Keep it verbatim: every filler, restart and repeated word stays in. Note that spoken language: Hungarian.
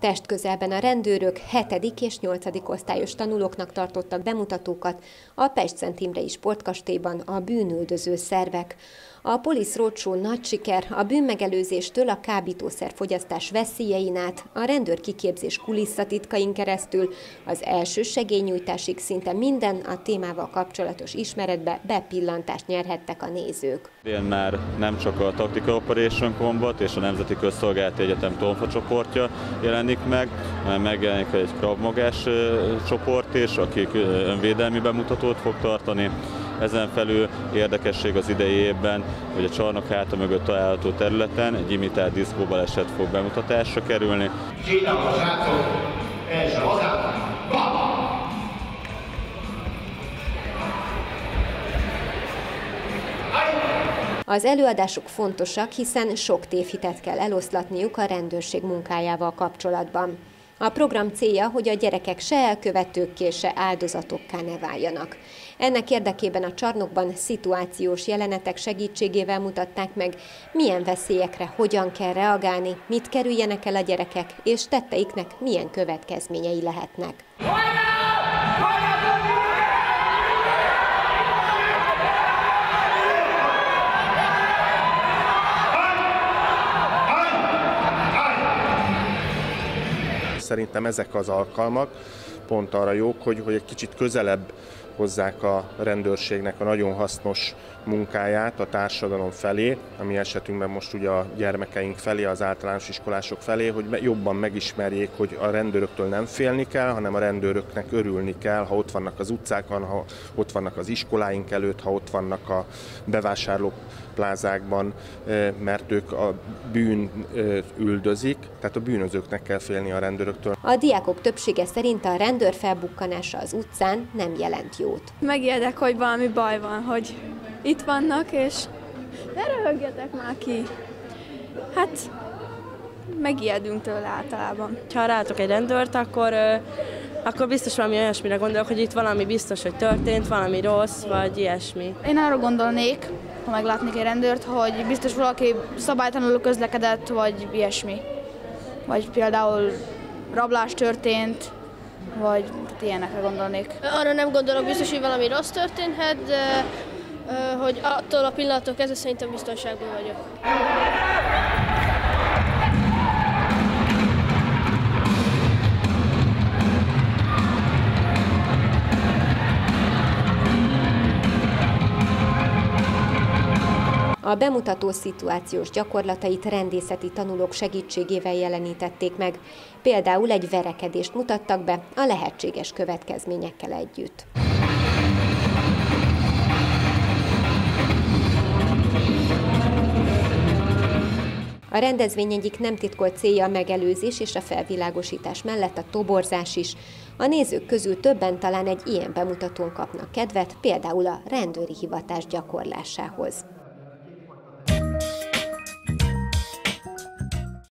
Testközelben a rendőrök hetedik és nyolcadik osztályos tanulóknak tartottak bemutatókat a Pest-Szent Imrei Sportkastélyban a bűnüldöző szervek. A Police Roadshow nagy siker, a bűnmegelőzéstől a kábítószerfogyasztás veszélyein át, a rendőrkiképzés kulisszatitkain keresztül, az első segélynyújtásig szinte minden a témával kapcsolatos ismeretbe bepillantást nyerhettek a nézők. Én már nem csak a Tactical Operation Combat és a Nemzeti Közszolgálati Egyetem tonfa csoportja jelenik meg, hanem megjelenik egy Krav Magás csoport is, akik önvédelmi bemutatót fog tartani. Ezen felül érdekesség az idei évben, hogy a csarnok háta mögött található területen egy imitált diszkóbaleset fog bemutatásra kerülni. Az előadások fontosak, hiszen sok tévhitet kell eloszlatniuk a rendőrség munkájával kapcsolatban. A program célja, hogy a gyerekek se elkövetőkké, se áldozatokká ne váljanak. Ennek érdekében a csarnokban szituációs jelenetek segítségével mutatták meg, milyen veszélyekre hogyan kell reagálni, mit kerüljenek el a gyerekek, és tetteiknek milyen következményei lehetnek. Szerintem ezek az alkalmak pont arra jók, hogy, hogy egy kicsit közelebb hozzák a rendőrségnek a nagyon hasznos munkáját a társadalom felé, ami esetünkben most ugye a gyermekeink felé, az általános iskolások felé, hogy jobban megismerjék, hogy a rendőröktől nem félni kell, hanem a rendőröknek örülni kell, ha ott vannak az utcákon, ha ott vannak az iskoláink előtt, ha ott vannak a bevásárlóplázákban, mert ők a bűn üldözik, tehát a bűnözőknek kell félni a rendőröktől. A diákok többsége szerint a rendőr felbukkanása az utcán nem jelent jót. Megijedek, hogy valami baj van, hogy itt vannak, és ne röhögjetek már ki. Hát, megijedünk tőle általában. Ha látok egy rendőrt, akkor, akkor biztos valami olyasmire gondolok, hogy itt valami biztos, hogy történt, valami rossz, vagy ilyesmi. Én arra gondolnék, ha meglátnék egy rendőrt, hogy biztos valaki szabálytalanul közlekedett, vagy ilyesmi. Vagy például rablás történt, vagy ilyenekre gondolnék. Arra nem gondolok, biztos, hogy valami rossz történhet, de hogy attól a pillanattól kezdve szerintem biztonságban vagyok. A bemutató szituációs gyakorlatait rendészeti tanulók segítségével jelenítették meg. Például egy verekedést mutattak be a lehetséges következményekkel együtt. A rendezvény egyik nem titkolt célja a megelőzés és a felvilágosítás mellett a toborzás is. A nézők közül többen talán egy ilyen bemutatón kapnak kedvet, például a rendőri hivatás gyakorlásához.